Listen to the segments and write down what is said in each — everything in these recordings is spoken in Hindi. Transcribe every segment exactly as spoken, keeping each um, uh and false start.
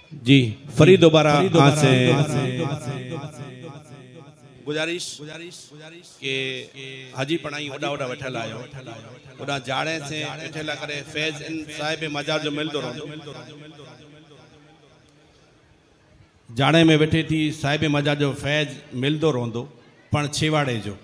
जी फरी दोबारा से गुजारिश के हाजी पढ़ाई ओडा ओडा वेठल आयो ओडा जाड़े से वेठेला करे फैज इन साहिब मजार जो मिलदो रहंदो जाड़े में वेठे थी साहिब मजार जो फैज मिलदो रहंदो पण छेवाड़े जो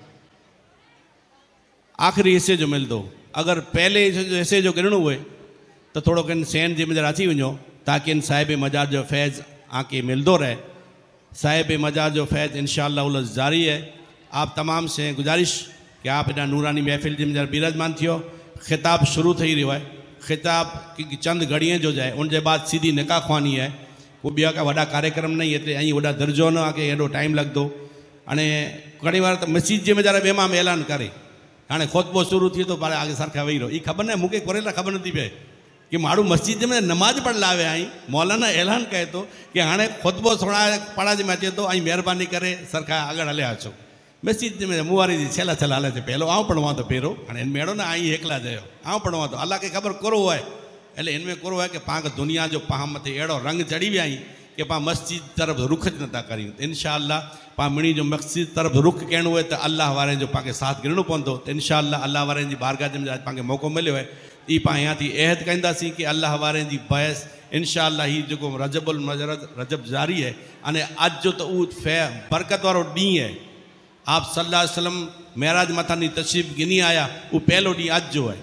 आखिरी हिस्से जो मिलदो अगर पहले हिस्से जो गिरणो हुए तो थोड़ो किन सेन जे मजार अची वञो ताकि इन साहिब मजार जो फैज़ आके मिलदो रहे। साहिब मजार जो फैज़ इंशाअल्लाह उल जारी है। आप तमाम से गुजारिश कि आप इधर नूरानी महफिल जे मजार बिराजमान थियो। खिताब शुरू थी रही है। खिताब की चंद घड़ियाँ जो जाए उनके बाद सीधी निकाह ख्वानी है। वो बिया का वड़ा कार्यक्रम नहीं है ऐं वड़ा दर्जो न आके एडो टाइम लगदो अने घणी बार तो मस्जिद जे मजार बेमा में ऐलान करे हाँ खुतबो शुरू थी तो पारे आगे सरखा वही रहो ये खबर न मूंखे कोरेला खबर नथी पए कि माण्हू मस्जिद में नमाज पढ़ लावे आई मौलाना ऐलान कहे तो कि हाँ खुतबो थोड़ा पढ़ा में अचे तो मेहरबानी करे सरखा आगे हलिया अचो मस्जिद में मुवारी जी छेला छेला हले पहलो आऊँ पढ़वा तो पहिरों हाँ मेड़ो ना आई एकला जयो आऊँ पढ़वा तो अल्लाह के खबर करो है एले इनमें करो है कि पाक दुनिया जो पा मथे अड़ो रंग चढ़ी विया कि पा मस्जिद तरफ रुख ज नथा करियूं इंशाअल्लाह पा मिणी जो मस्जिद तरफ रुख करणो है तो अल्लाह वारे जो पाके साथ गिरणो पवंदो तो इंशाअल्लाह अल्लाह वारे जी बारगाह जे में पाके मौक़ो मिलियो है ई पा यहाँ थी अहद कंदासीं कि अल्लाह वारे जी बहस इंशाअल्लाह ही जो रजबुल मजरद रजब जारी है अने अज जो तो उ फै बरकत वारो ॾींहुं है आप सल्लल्लाहु अलैहि वसल्लम मेराज मथानी तशरीफ़ गिनी आया वो पहलो ॾींहुं अज जो है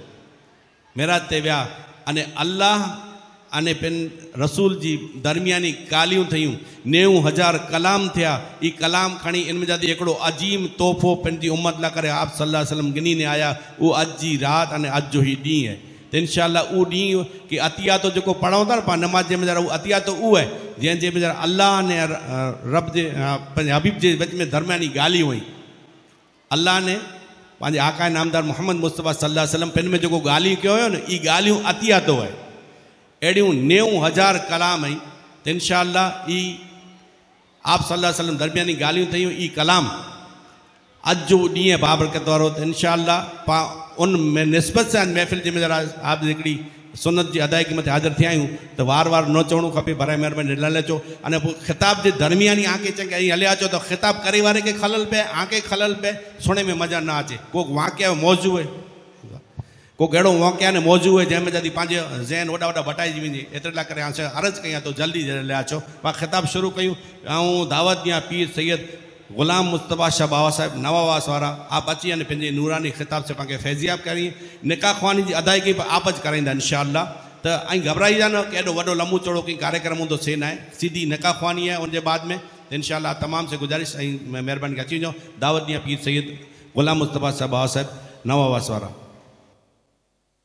मेराज ते विया अने अल्लाह अने पिन रसूल जी दरमियानी कालियूं थियूं नेव हज़ार कलाम थिया ई कलाम खणी इन में जाती हिकिड़ो अजीम तोहफ़ो पंहिंजी उम्मत लाइ करे आप सल्लल्लाहु अलैहि वसल्लम गिनी ने आया वो अज जी रात अने अज जो ही ॾींहुं है तो इंशाअल्लाह वो ॾींहुं कि अतिया तो जो पढ़ूं था पा नमाज जे में वो अतिया तो उहो है जंहिंजे में अल्लाह ने रब जे पंहिंजे हबीब जे विच में दरमियानी ॻाल्हियूं हुई अल्लाह ने पंहिंजे आका नामदार मोहम्मद मुस्तफ़ा सल्लल्लाहु अलैहि वसल्लम पिन में जो ॻाल्हियूं कयो हुयो न ई ॻाल्हियूं अतिया तो है अड़ियूं नेव हज़ार कलाम आई तो इंशाअल्लाह ई आप सल्लल्लाहु अलैहि वसल्लम दरमियानी ॻाल्हियूं थियूं ई कलाम अज जो ॾींहुं है बाबरकत वारो तो इंशाअल्लाह पा उन में निस्बत से महफ़िल जे में आप हिकिड़ी सुन्नत जी अदायगी मथे हाज़िर थिया आहियूं तो वार वार न चवणो खपे बराए महिरबानी न अचो अने पोइ ख़िताब जे दरमियानी आके चंगे ऐं हलिया अचो तो ख़िताब करे वारे खे खलल पए आके खलल पए सुणे में मज़ा न अचे को वाक़िया मौजू है को कहिड़ो वाक़िया ने मौजू है जंहिंमें जॾहिं पंहिंजे ज़हन वॾा वॾा बटाइजी वञे एतिरे लाइ करे हाणे अर्ज़ु कई आहे तो जल्दी हलिया अचो पाण ख़िताब शुरू कयूं ऐं दावत ॾियां पीर सैयद गुलाम मुस्तफ़ा शाह बाबा साहिब नवावास वारा आप अची अने पंहिंजे नूरानी ख़िताब से पाण फैज़ियाब करी निकाह ख्वानी जी अदायगी आप ज कराईंदा इंशाअल्लाह तो ऐं घबराइजा न कि एॾो वॾो लंबो चौड़ो कंहिं कार्यक्रम हूंदो से न आहे सीधी निकाह ख्वानी है उनके बाद में इंशाअल्लाह तमाम से गुजारिश ऐं महिरबानी अची वञो दावत ॾियां पीर सैयद गुलाम मुस्तफ़ा शाह बाबा साहिब नवावास वारा।